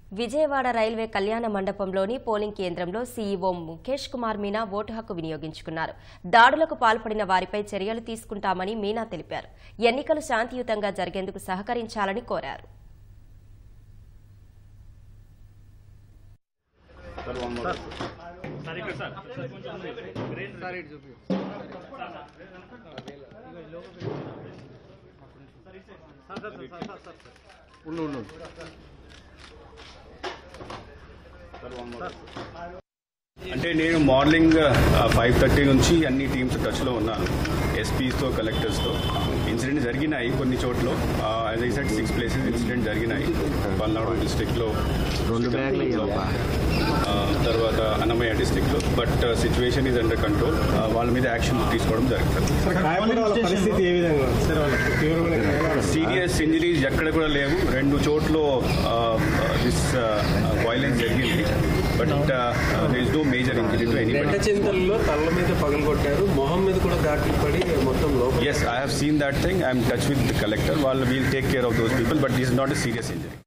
Vijayawada railway కళ్యాణ మండపంలోని polling కేంద్రంలో సీఈఓ ముఖేష్ కుమార్ మీనా ఓటు హక్కు వినియోగించుకున్నారు. దాడులకు పాల్పడిన వారిపై చర్యలు తీసుకుంటామని మీనా తెలిపారు. ఎన్నికలు శాంతియుతంగా జరిగేందుకు సహకరించాలని కోరారు. అంటే నేను మార్నింగ్ 5:30 నుంచి అన్ని టీమ్స్ టచ్లో ఉన్నాను. ఎస్పీస్తో, కలెక్టర్స్తో. ఇన్సిడెంట్ జరిగినాయి కొన్ని చోట్ల. As I said 6 places incident జరిగినాయి. పల్నాడు డిస్ట్రిక్ట్లో, తర్వాత అన్నమయ్య డిస్ట్రిక్ట్లో. But situation is under control. వాళ్ళ మీద యాక్షన్ తీసుకోవడం జరుగుతుంది. సీరియస్ ఇంజరీస్ ఎక్కడ కూడా లేవు. 2 చోట్ల దిస్ వైలెన్స్ జరిగింది. But there is no major injury to anybody. చింతల్లో తల్ల మీద పగలగొట్టారు, మొహం మీద కూడా ఘాట్లు పడి మొత్తం లోపల. Yes, I have seen that thing. I am in touch with the collector. We'll take care of those people, but this is not a serious injury.